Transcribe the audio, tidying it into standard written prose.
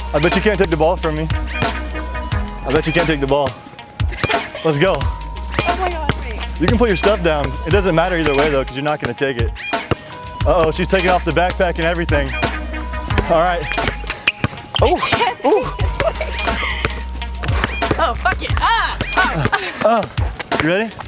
I bet you can't take the ball from me. I bet you can't take the ball. Let's go. Oh my God, wait. You can put your stuff down. It doesn't matter either way though, because you're not gonna take it. Uh-oh, she's taking off the backpack and everything. All right. Oh, oh, fuck it. Ah! Oh. You ready?